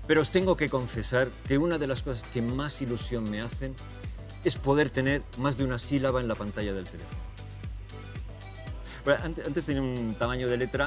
Pero os tengo que confesar que una de las cosas que más ilusión me hacen es poder tener más de una sílaba en la pantalla del teléfono. Bueno, antes tenía un tamaño de letra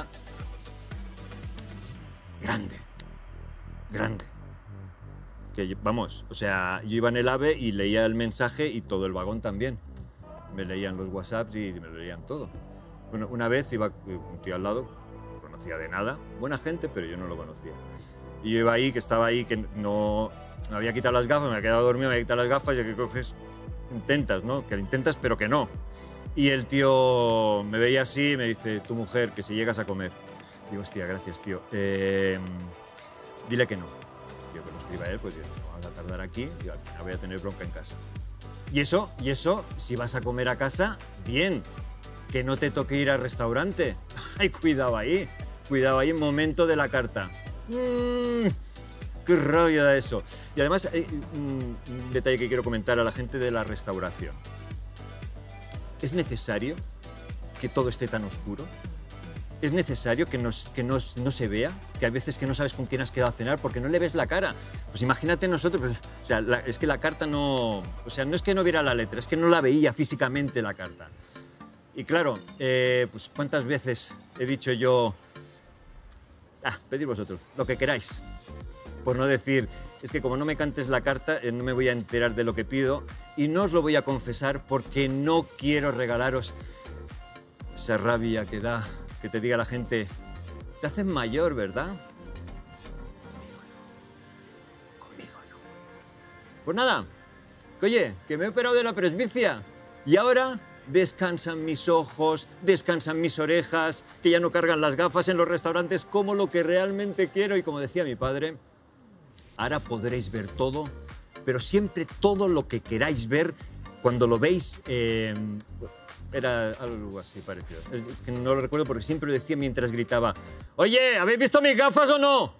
grande, grande. Que, vamos, o sea, yo iba en el AVE y leía el mensaje y todo el vagón también. Me leían los WhatsApps y me lo leían todo. Bueno, una vez iba un tío al lado, no conocía de nada, buena gente, pero yo no lo conocía. Y yo iba ahí, que estaba ahí, que no... Me había quitado las gafas, me había quedado dormido, me había quitado las gafas, y que coges, intentas, ¿no? Que lo intentas, pero que no. Y el tío me veía así y me dice, tu mujer, que si llegas a comer. Digo, hostia, gracias, tío. Dile que no. Yo que lo escriba él, pues vamos a tardar aquí y al final voy a tener bronca en casa. Y eso, si vas a comer a casa, bien. Que no te toque ir al restaurante. Ay, cuidado ahí en momento de la carta. Qué rabia da eso. Y además, un detalle que quiero comentar a la gente de la restauración. ¿Es necesario que todo esté tan oscuro? ¿Es necesario que no se vea? Que hay veces que no sabes con quién has quedado a cenar porque no le ves la cara. Pues imagínate nosotros, pues, o sea, es que la carta no... O sea, no es que no viera la letra, es que no la veía físicamente la carta. Y claro, pues cuántas veces he dicho yo... pedid vosotros, lo que queráis. Por no decir, es que como no me cantes la carta, no me voy a enterar de lo que pido y no os lo voy a confesar porque no quiero regalaros esa rabia que da, que te diga la gente, te haces mayor, ¿verdad? Conmigo no. Pues nada, que oye, que me he operado de la presbicia y ahora descansan mis ojos, descansan mis orejas, que ya no cargan las gafas en los restaurantes, como lo que realmente quiero. Y como decía mi padre, ahora podréis ver todo, pero siempre todo lo que queráis ver, cuando lo veis, era algo así parecido. Es que no lo recuerdo porque siempre lo decía mientras gritaba, oye, ¿habéis visto mis gafas o no?